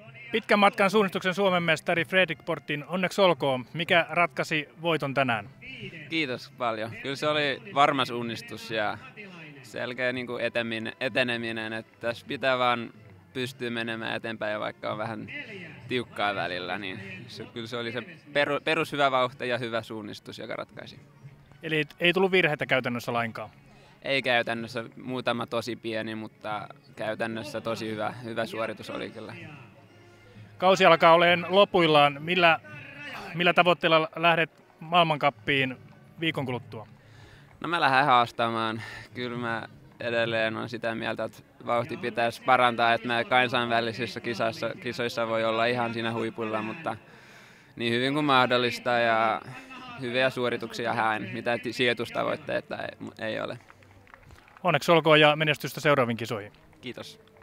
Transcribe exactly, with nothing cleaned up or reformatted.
Pitkän matkan suunnistuksen Suomen mestari Fredrik Portin, onneksi olkoon. Mikä ratkaisi voiton tänään? Kiitos paljon. Kyllä se oli varma suunnistus ja selkeä niin kuin eteneminen, eteneminen, että tässä pitää vaan pystyä menemään eteenpäin, vaikka on vähän tiukkaa välillä, niin se, kyllä se oli se peru, perus hyvä vauhti ja hyvä suunnistus, joka ratkaisi. Eli ei tullut virheitä käytännössä lainkaan? Ei käytännössä, muutama tosi pieni, mutta käytännössä tosi hyvä, hyvä suoritus oli kyllä. Kausi alkaa olemaan lopuillaan. Millä, millä tavoitteella lähdet maailmankappiin viikon kuluttua? No mä lähden haastamaan. Kyllä mä edelleen olen sitä mieltä, että vauhti pitäisi parantaa, että mä kansainvälisissä kisoissa, kisoissa voi olla ihan siinä huipulla, mutta niin hyvin kuin mahdollista ja hyviä suorituksia haen. Mitä sijoitustavoitteita ei, ei ole. Onneksi olkoon ja menestystä seuraaviin kisoihin. Kiitos.